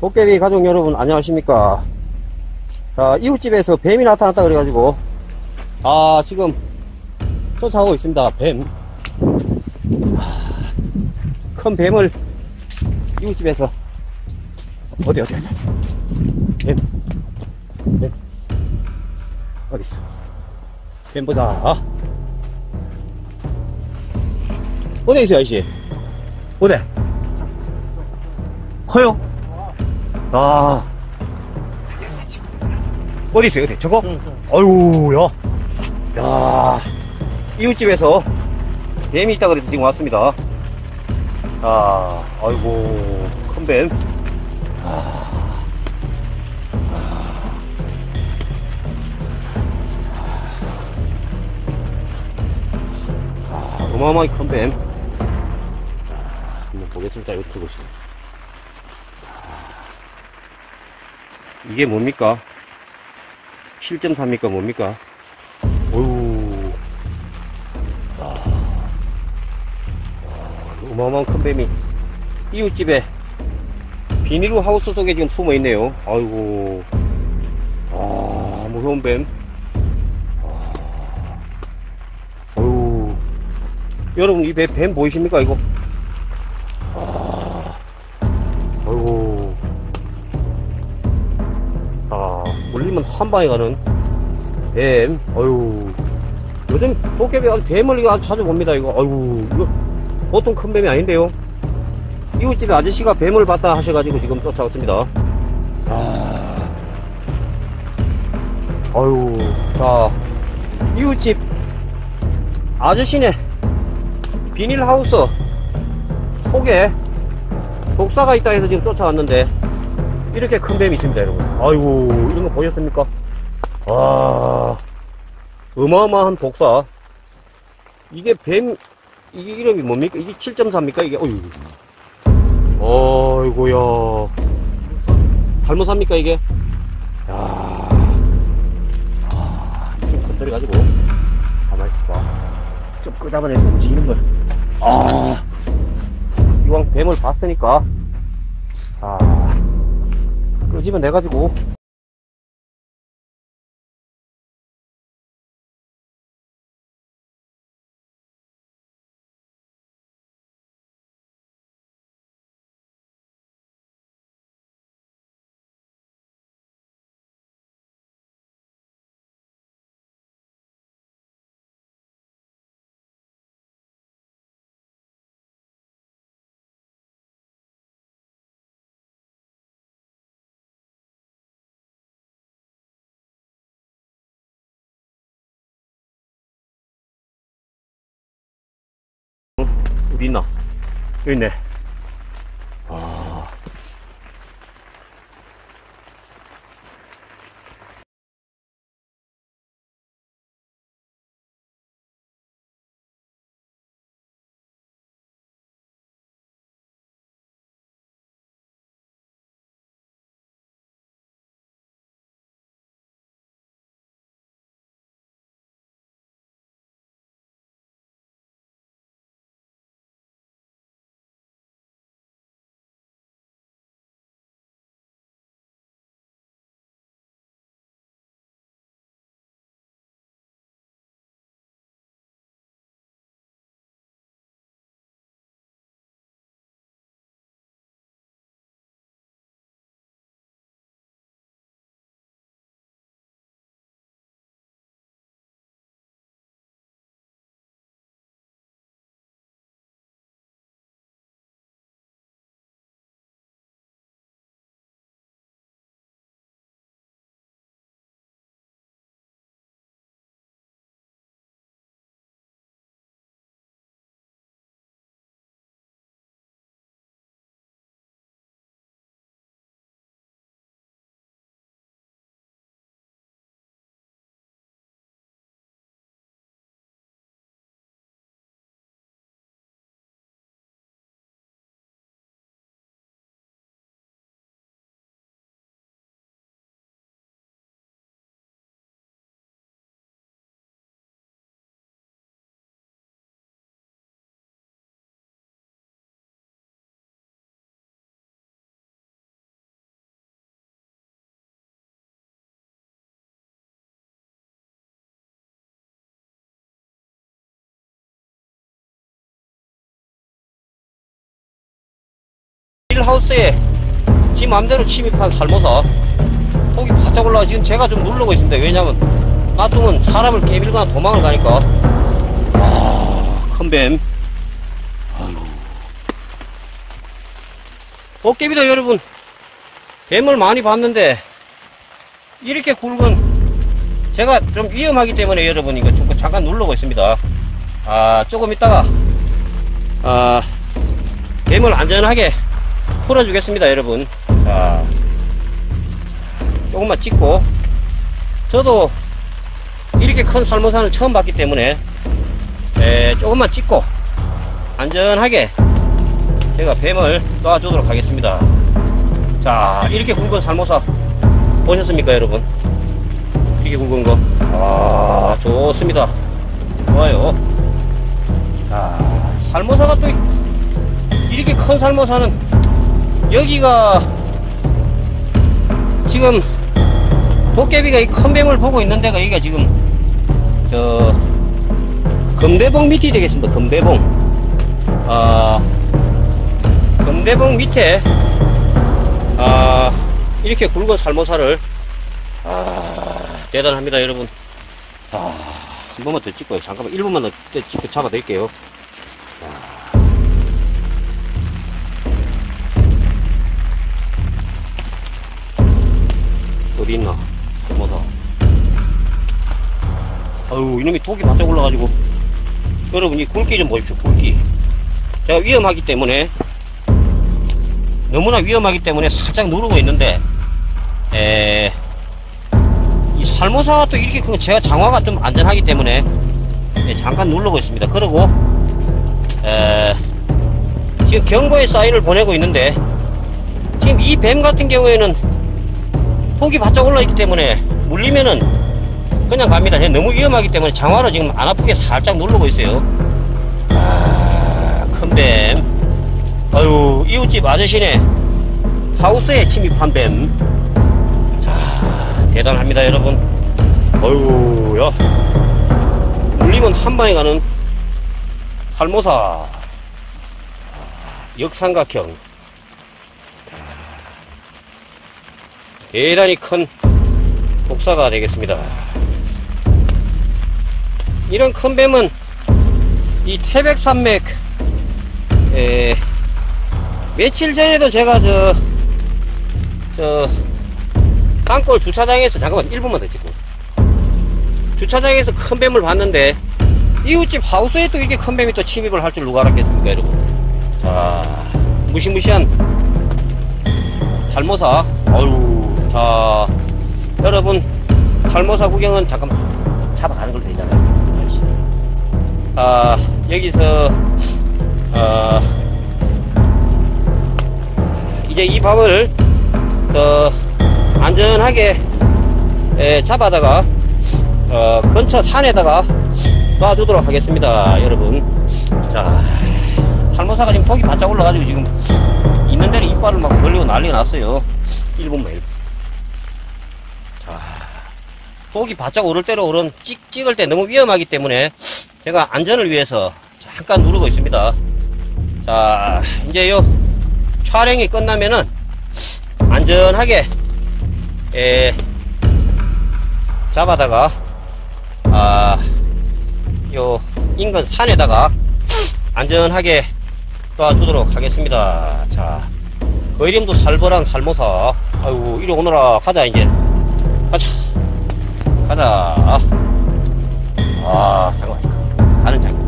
도깨비 가족 여러분 안녕하십니까. 자, 이웃집에서 뱀이 나타났다 그래가지고 지금 쫓아오고 있습니다. 뱀, 큰 뱀을 이웃집에서 어디 뱀 어딨어. 뱀 보자. 어디 있어요 아저씨? 어디? 커요? 어디 있어요? 어디? 저거? 아유, 야, 이웃집에서 뱀이 있다 그래서 지금 왔습니다. 아이고, 큰 뱀. 어마어마하게 큰 뱀. 한번 보겠습니다. 유튜브. 이게 뭡니까? 7.3입니까? 뭡니까? 어휴. 어마어마한 큰 뱀이 이웃집에 비닐 하우스 속에 지금 숨어 있네요. 아이고. 무서운 뱀. 어휴. 여러분, 이 뱀 보이십니까? 이거? 아이고. 물리면 한 방에 가는 뱀. 어휴. 요즘 도깨비 아주 뱀을 이거 아주 자주 봅니다. 이거. 아이고. 이거 보통 큰 뱀이 아닌데요. 이웃집에 아저씨가 뱀을 봤다 하셔가지고 지금 쫓아왔습니다. 아유. 자, 이웃집 아저씨네 비닐하우스 속에 독사가 있다 해서 지금 쫓아왔는데 이렇게 큰 뱀이 있습니다, 여러분. 아이고, 이런 거 보셨습니까? 어마어마한 독사. 이게 뱀, 이게 이름이 뭡니까? 이게 7.4입니까? 이게, 어이구야. 잘못 삽니까, 이게? 좀 건드려가지고. 가만히 있어봐. 좀 끄잡아내서 움직이는 걸. 이왕 뱀을 봤으니까. 끄집어내가지고 어디 있나? 여기 있네. 메칠하우스에 지 맘대로 침입한 살모사 폭이 바짝 올라가. 지금 제가 좀 누르고 있습니다. 왜냐면 놔두면 사람을 깨밀거나 도망을 가니까. 큰뱀. 도깨비도 여러분 뱀을 많이 봤는데 이렇게 굵은, 제가 좀 위험하기 때문에 여러분 이거 잠깐 누르고 있습니다. 조금 있다가 뱀을 안전하게 풀어주겠습니다 여러분. 자, 조금만 찍고, 저도 이렇게 큰 살모사는 처음 봤기 때문에 조금만 찍고 안전하게 제가 뱀을 놔주도록 하겠습니다. 자, 이렇게 굵은 살모사 보셨습니까 여러분? 이렇게 굵은 거 좋습니다. 좋아요. 자, 살모사가 또 이렇게 큰 살모사는 여기가 지금 도깨비가 이 큰 뱀을 보고 있는 데가 여기가 지금 저 금대봉 밑이 되겠습니다. 금대봉. 금대봉 밑에 이렇게 굵은 살모사를 대단합니다 여러분. 한 번만 더 찍고요. 잠깐만 1분만 더 찍고 잡아드릴게요. 어디 있나 살모사. 아유, 이놈이 독이 바짝 올라가지고 여러분 이 굵기 좀 보십시오. 굵기. 제가 위험하기 때문에, 너무나 위험하기 때문에 살짝 누르고 있는데 이 살모사가 또 이렇게 큰 거, 제가 장화가 좀 안전하기 때문에 잠깐 누르고 있습니다. 그리고 지금 경고의 사인을 보내고 있는데, 지금 이 뱀 같은 경우에는 독이 바짝 올라있기 때문에 물리면은 그냥 갑니다. 너무 위험하기 때문에 장화로 지금 안 아프게 살짝 누르고 있어요. 큰 뱀. 아유, 이웃집 아저씨네 하우스에 침입한 뱀. 자, 대단합니다 여러분. 어휴, 야, 물리면 한방에 가는 살모사. 역삼각형. 대단히 큰 독사가 되겠습니다. 이런 큰 뱀은 이 태백산맥 며칠 전에도 제가 땅굴 주차장에서, 잠깐만 1분만 더 찍고, 주차장에서 큰 뱀을 봤는데 이웃집 하우스에 또 이렇게 큰 뱀이 또 침입을 할 줄 누가 알았겠습니까 여러분. 자, 무시무시한 살모사. 어휴, 자 여러분, 살모사 구경은 잠깐만 잡아가는 걸로 되잖아요. 여기서 이제 이 밥을 안전하게 잡아다가 근처 산에다가 놔주도록 하겠습니다 여러분. 자, 살모사가 지금 독이 바짝 올라가지고 지금 있는 데는 이빨을 막 벌리고 난리가 났어요. 1분만. 자, 독이 바짝 오를 대로 찍을 때 너무 위험하기 때문에 제가 안전을 위해서 잠깐 누르고 있습니다. 자, 이제 요 촬영이 끝나면은 안전하게 잡아다가 요 인근 산에다가 안전하게 놔두도록 하겠습니다. 자, 그 이름도 살벌한 살모사. 아이고, 이리 오너라. 가자 이제. 가자. 잠깐만. 가는 장면.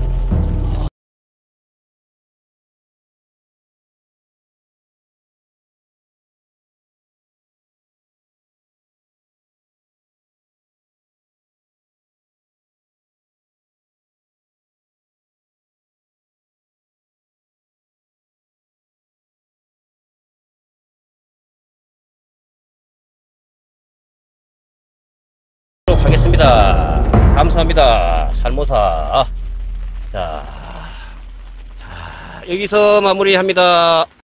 하겠습니다. 감사합니다. 살모사. 자, 여기서 마무리합니다.